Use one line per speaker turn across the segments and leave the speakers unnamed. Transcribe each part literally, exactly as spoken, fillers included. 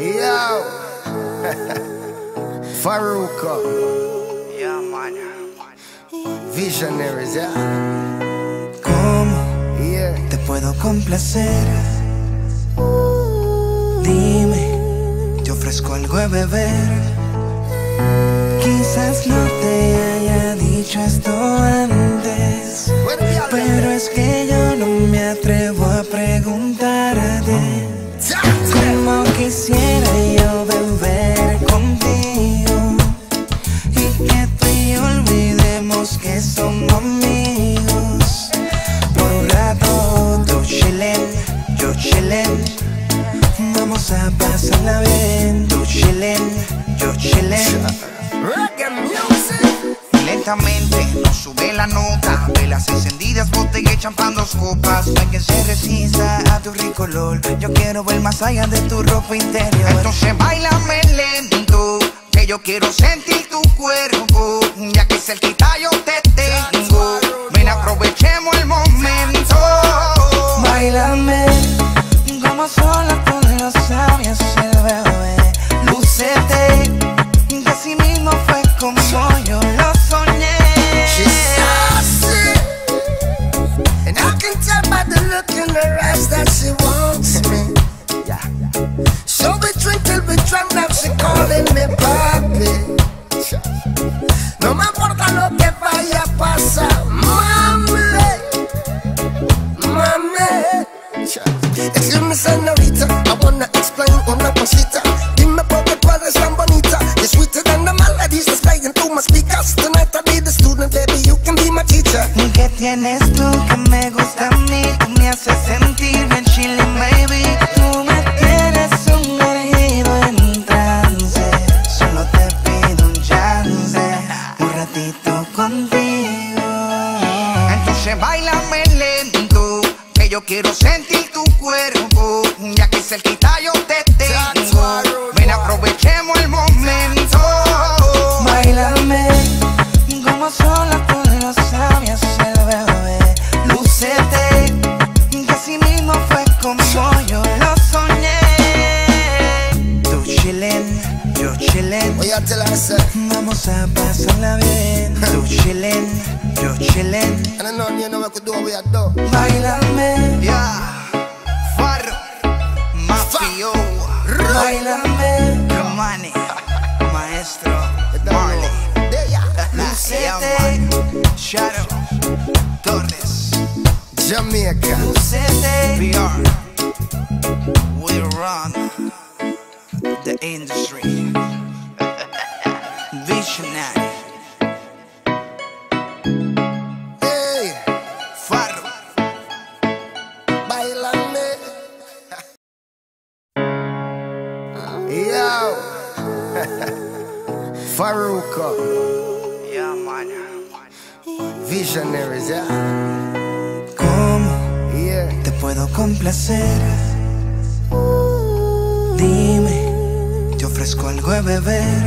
Yo, Farruko,
Yeah, man.
Visionaries, yeah.
¿Cómo
Yeah.
te puedo complacer? Dime, te ofrezco algo de beber. Quizás no te haya dicho esto antes, pero es que yo no me atrevo a preguntarte. Como quisiera yo beber contigo y que tú y yo olvidemos que somos amigos. Por un rato tú chillen, yo chillen, vamos a pasarla bien. Tú chillen, yo chillen.
Reggae music.
Lentamente nos sube la nota. Velas encendidas, botella y champán, dos copas.
No hay quien se resista a tu rico olor. Yo quiero ver más allá de tu ropa interior.
Entonces bailame lento, que yo quiero sentir tu cuerpo. Ya que cerquita yo te tengo, ven aprovechemos el momento.
Bailame como sola con los sabios el bebé. Lúcete, que así mismo fue como yo lo soñé.
She's sassy, and I can tell by the look in her eyes that she wants me. So we drink till we drunk, now she calling me papi. No me importa lo que vaya a pasar, mami, mami. Excuse me, señorita, I wanna explain una cosita. Dime por qué tú eres tan bonita. You're sweeter than the melodies that's playing through my speakers. Tonight I'll be the student, baby, you can be my teacher.
¿Y qué tienes tú que me gusta a mí? Tú me haces sentir bien chilling, baby. Tú me tienes sumergido en trance. Solo te pido un chance, un ratito contigo.
Entonces bailame lento, que yo quiero sentir tu cuerpo. Ya que cerquita yo te tengo, ven aprovechemos el momento.
Bailame como sola con los sabios el bebé. Lúcete, que así mismo fue como yo lo soñé. Tú chillen, yo chillen,
Oye, te la sé.
vamos a pasarla bien. Tú chillen, yo chillen.
And I know you know what to do, we are done.
Bailame,
Yeah, Farro, Mafio,
bailame,
Romani, Maestro, Marley, yeah,
lúcete,
man. Shadow, Torres,
Jamaica.
lúcete.
V R, we run the industry. Visionary,
Hey,
Farro.
bailame. Yo, Farruko,
Yeah, man.
Visionaries, yeah.
¿Cómo
Yeah.
te puedo complacer? Dime, te ofrezco algo de beber.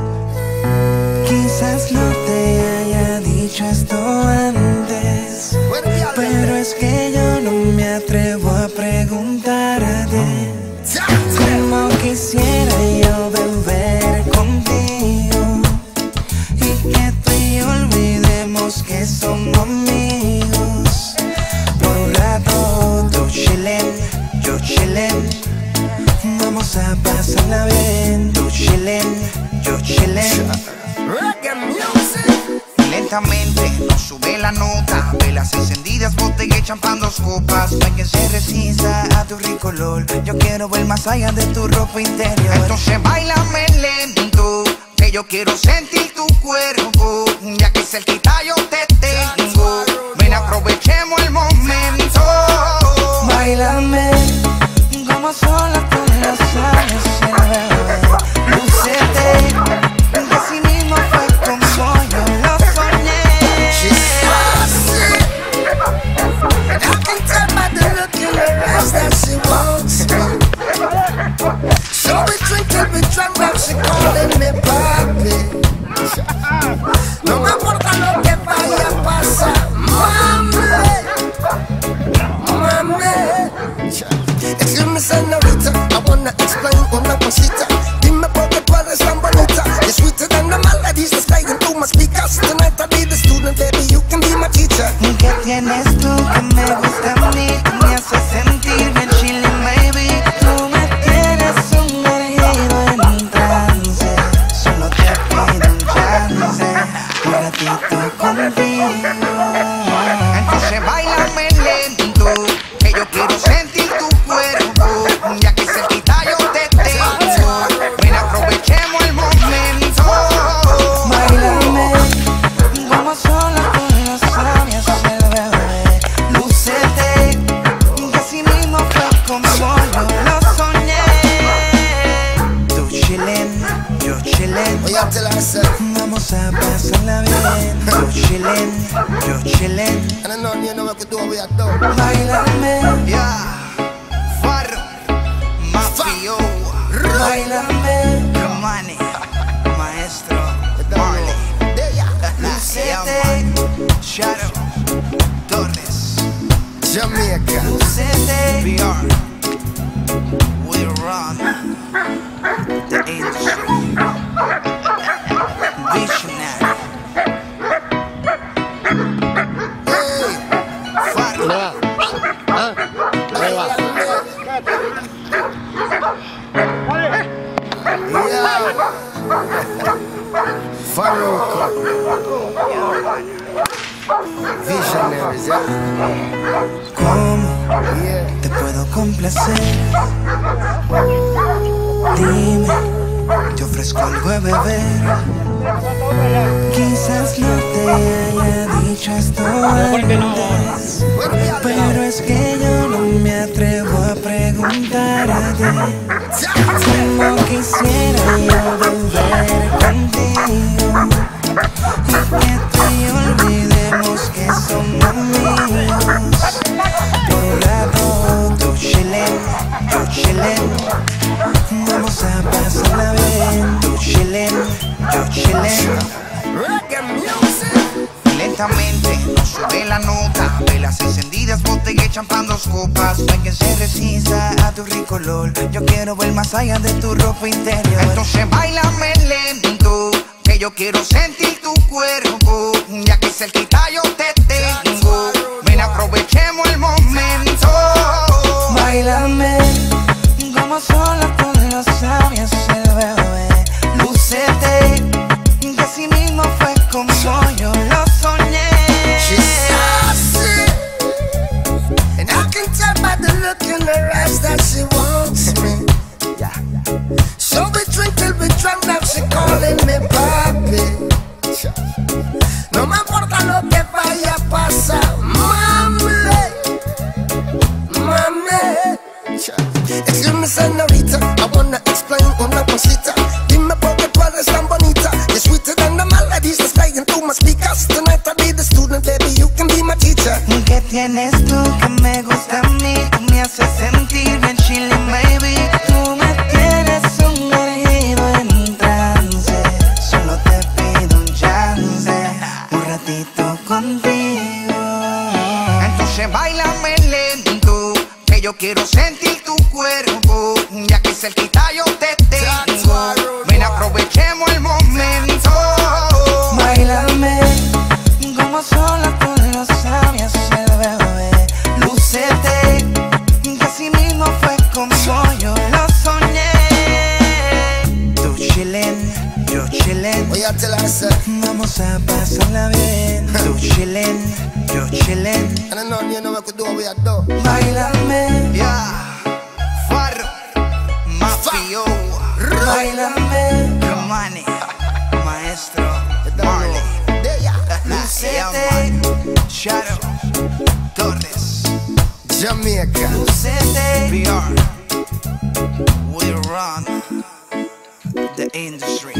Quizás no te haya dicho esto antes, pero es que yo no me atrevo a preguntarte. Como quisiera yo beber contigo y que tú y yo olvidemos que somos amigos. Por un rato tú chillen, yo chillen, vamos a pasarla bien. Tú chillen, yo chillen.
Reggae music.
Lentamente nos sube la nota. Velas encendidas, botella y champán, dos copas.
No hay quien se resista a tu rico olor. Yo quiero ver más allá de tu ropa interior.
Entonces bailame lento, que yo quiero sentir tu cuerpo. Ya que cerquita yo te tengo, ven aprovechemos el momento.
Bailame como sola con los sabios el bebé. Lúcete, que así mismo fue como yo lo soñé.
She's sassy, and I can tell by the look in her eyes that she wants me. So we drink till we drunk, now she calling me papi. No me importa lo que vaya a pasar, mami, mami. Excuse me, señorita, I wanna explain una cosita.
como yo lo soñé. Tú chillin', yo chillin'. Vamos a pasarla bien. Tú chillin', yo chillin'. Bailame,
Yeah, Farro, Mafio,
bailame.
Romani, Maestro, Marley,
Lucete,
Shadow, Torres,
Jamaica.
lucete.
V R. We run the industry. Visionary.
Hey,
Farro,
Faruko. Visionaries, yeah.
¿Cómo
Yeah.
te puedo complacer? Dime, te ofrezco algo de beber. Quizás no te haya dicho esto antes, pero es que yo no me atrevo a preguntarte cómo quisiera yo volver contigo y que tú y yo olvidemos que somos amigos. Por un rato tú chillin', yo chillin'. Vamos a pasarla bien. Tú chillin', yo chillin'.
Reggae music.
lentamente nos sube la nota. Velas encendidas, botella y champán, dos copas.
No hay quien se resista a tu rico olor. Yo quiero ver más allá de tu ropa interior.
Entonces bailame lento, que yo quiero sentir tu cuerpo. Ya que cerquita yo te tengo, ven aprovechemos el momento.
Bailame como solo con los labios el bebé. Lúcete, que así mismo fue como yo lo soñé.
She's sassy, and I can tell by the look in her eyes that she wants me. So we drink till we drunk, now she calling me papi. No me importa lo que vaya a pasar, mami, mami. Excuse me, señorita, I wanna explain una cosita. Dime por qué tú eres tan bonita. You're sweeter than the melodies that's playing through my speakers. Tonight I'll be the student, baby, you can be my teacher.
¿Qué tienes tú que me gusta a mí? Tú me haces sentir bien chilling, baby. Tú me tienes sumergido en trance. Solo te pido un chance, un ratito contigo.
Entonces bailame lento, que yo quiero sentir tu cuerpo. Ya que cerquita yo te tengo, ven aprovechemos el momento.
Bailame como sola con los labios el bebé. Lúcete, que así mismo fue como yo lo soñé. Tú chillin', yo chillin'.
Voy a te la hacer.
Vamos a pasarla bien. Tú chillin', yo chillin'.
And I know you know what to do, we are do.
Bailame,
Yeah, Farro, Mafio,
bailame.
Romani, Maestro, Marley,
Lucete,
Shadow, Torres,
Jamaica.
lucete.
V R. We run the industry.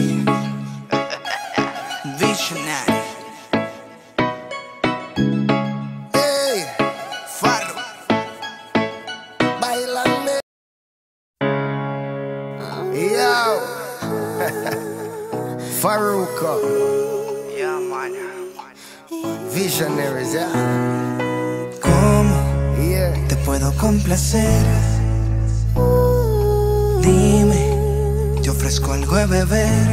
Visionary.
Hey,
Farro.
bailame. Yo. Faruko.
Yeah, man.
Visionaries, yeah.
¿Cómo
Yeah.
te puedo complacer? Dime, te ofrezco algo de beber.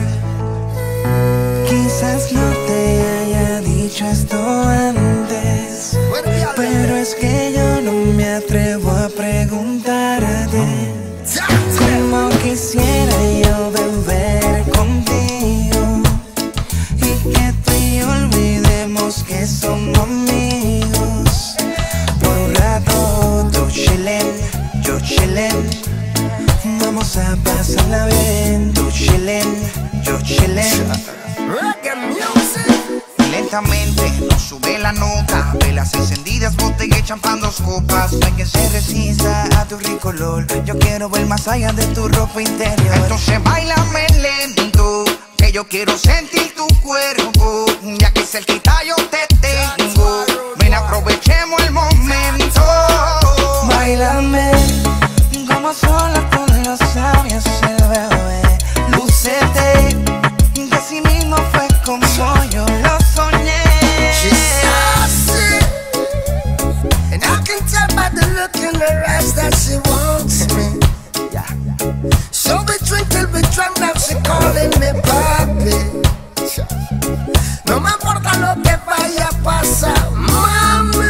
Quizás no te haya dicho esto antes, pero es que yo no me atrevo a preguntarte cómo quisiera yo beber contigo y que tú y yo olvidemos que somos amigos. Por un rato tú chillin', yo chillin'. Vamos a pasarla bien. Tú chillin', yo chillin'.
Reggae music.
lentamente, no sube la nota. Velas encendidas, botella y champán, dos copas.
No hay quien se resista a tu rico olor. Yo quiero ver más allá de tu ropa interior.
Entonces bailame lento, que yo quiero sentir tu cuerpo. Ya que cerquita yo te tengo, ven aprovechemos el momento.
Bailame como sola con los labios el bebé. Lúcete, que así mismo fue como yo lo soñé.
She's sassy, and I can tell by the look in her eyes that she wants me. So we drink till we drunk, now she calling me papi. No me importa lo que vaya a pasar, mami,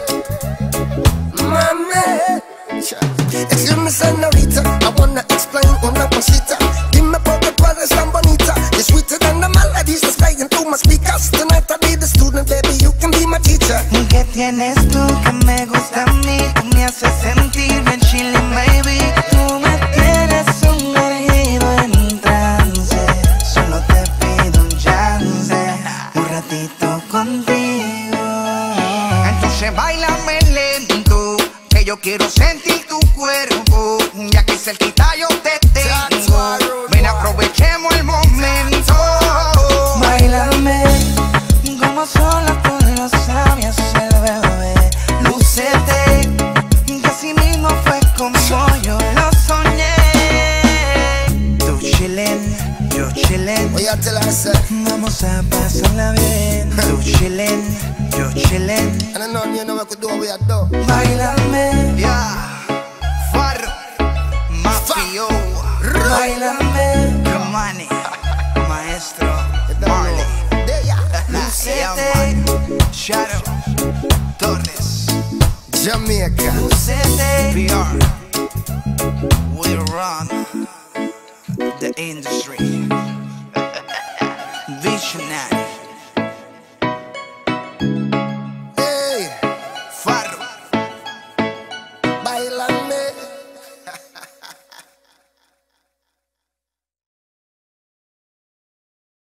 mami. Excuse me, señorita, I wanna explain una cosita. Dime por qué tú eres tan bonita. You're sweeter than the melodies that's playing through my speakers. Tonight I'll be the student, baby, you can be my teacher.
¿Qué tienes tú que me gusta a mí? Tú me haces sentir bien chilling, baby. Tú me tienes sumergido en trance. Solo te pido un chance, un ratito contigo.
Entonces bailame lento, que yo quiero sentir tu cuerpo. Ya que cerquita yo te tengo, ven aprovechemos el momento.
Bailame como sola con los labios el bebé. Lúcete, que así mismo fue como yo lo soñé. Tú chillin', yo chillin'.
Oye, te la sé.
Vamos a pasarla bien. Tú chillin', yo chillin'.
And I know you know what we do, we are done.
Bailame,
Yeah, Farro, Mafio,
bailame,
Romani, Maestro, Marley, yeah, man. Shadow, Torres,
Jamaica.
lúcete.
V R, we run the industry. Visionary.